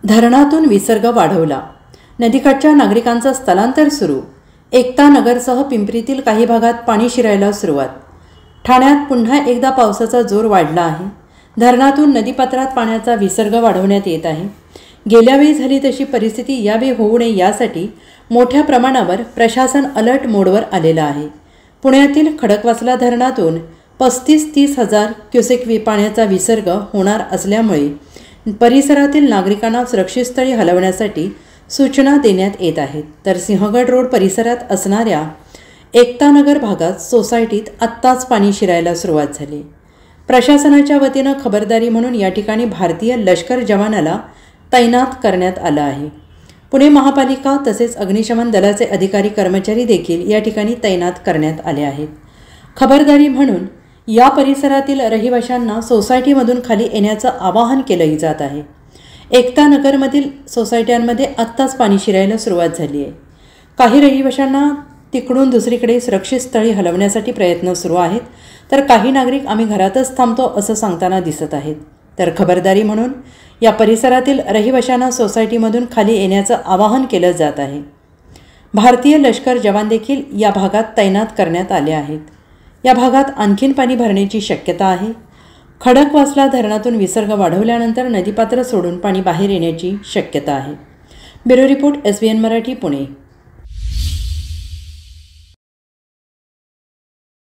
धरणातून विसर्ग वाढवला. नदीकाठच्या नागरिकांचं स्थलांतर सुरू. एकता नगरसह पिंपरीतील काही भागात पाणी शिरायला सुरुवात. ठाण्यात पुन्हा एकदा पावसाचा जोर वाढला आहे. धरणातून नदीपात्रात पाण्याचा विसर्ग वाढवण्यात येत आहे. गेल्यावेळी झाली तशी परिस्थिती यावेळी होऊ नये यासाठी मोठ्या प्रमाणावर प्रशासन अलर्ट मोडवर आलेलं आहे. पुण्यातील खडकवासला धरणातून 35-30 हजार क्युसेक पाण्याचा विसर्ग होणार असल्यामुळे परिसरातील नागरिकांना सुरक्षित स्थळी हलवण्यासाठी सूचना देण्यात येत आहेत. तर सिंहगड रोड परिसरात असणाऱ्या एकतानगर भागात सोसायटीत आत्ताच पाणी शिरायला सुरुवात झाली. प्रशासनाच्या वतीनं खबरदारी म्हणून या ठिकाणी भारतीय लष्कर जवानाला तैनात करण्यात आलं आहे. पुणे महापालिका तसेच अग्निशमन दलाचे अधिकारी कर्मचारी देखील या ठिकाणी तैनात करण्यात आले आहेत. खबरदारी म्हणून या परिसरातील रहिवाशांना सोसायटीमधून खाली येण्याचं आवाहन केलंही जात आहे. एकतानगरमधील सोसायट्यांमध्ये आत्ताच पाणी शिरायला सुरुवात झाली आहे. काही रहिवाशांना तिकडून दुसरीकडे सुरक्षित स्थळी हलवण्यासाठी प्रयत्न सुरू आहेत, तर काही नागरिक आम्ही घरातच थांबतो असं सांगताना दिसत आहेत. तर खबरदारी म्हणून या परिसरातील रहिवाशांना सोसायटीमधून खाली येण्याचं आवाहन केलं जात आहे. भारतीय लष्कर जवान देखील या भागात तैनात करण्यात आले आहेत. या भागात आणखीन पाणी भरण्याची शक्यता आहे. खडकवासला धरणातून विसर्ग वाढवल्यानंतर नदीपात्र सोडून पाणी बाहेर येण्याची शक्यता आहे. Bureau report SBN Marathi Pune.